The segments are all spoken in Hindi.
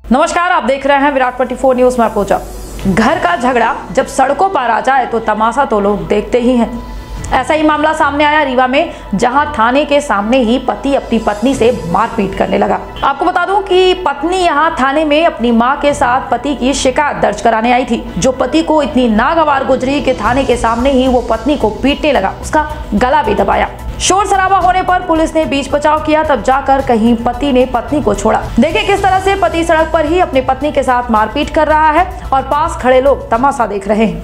नमस्कार, आप देख रहे हैं विराट 24 न्यूज में पूजा। घर का झगड़ा जब सड़कों पर आ जाए तो तमाशा तो लोग देखते ही हैं। ऐसा ही मामला सामने आया रीवा में, जहां थाने के सामने ही पति अपनी पत्नी से मारपीट करने लगा। आपको बता दूं कि पत्नी यहां थाने में अपनी मां के साथ पति की शिकायत दर्ज कराने आई थी, जो पति को इतनी नागवार गुजरी कि थाने के सामने ही वो पत्नी को पीटने लगा, उसका गला भी दबाया। शोर शराबा होने पर पुलिस ने बीच बचाव किया, तब जाकर कहीं पति ने पत्नी को छोड़ा। देखिए किस तरह से पति सड़क पर ही अपनी पत्नी के साथ मारपीट कर रहा है और पास खड़े लोग तमाशा देख रहे हैं।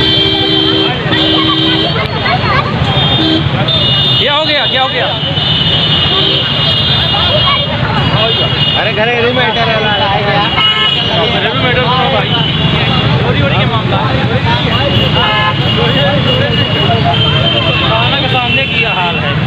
क्या हो गया? अरे घरे मैटर है भाई, चोरी के मामला थाना के सामने की हाल है।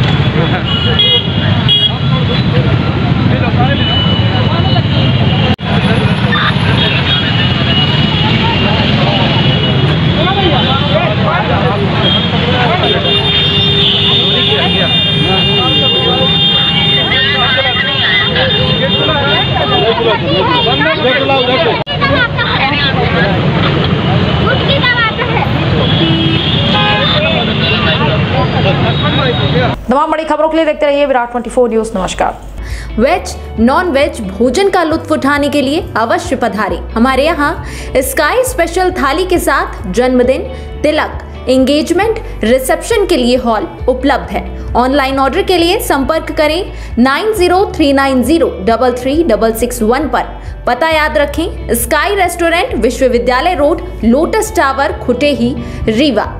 तमाम बड़ी खबरों के लिए देखते रहिए विराट 24 न्यूज। नमस्कार। वेज नॉन वेज भोजन का लुत्फ उठाने के लिए अवश्य पधारें। हमारे यहाँ स्काई स्पेशल थाली के साथ जन्मदिन, तिलक, एंगेजमेंट, रिसेप्शन के लिए हॉल उपलब्ध है। ऑनलाइन ऑर्डर के लिए संपर्क करें 9039033661 पर। पता याद रखें, sky restaurant, Vishwavidyalaya road, lotus tower, Khutehi, Rewa.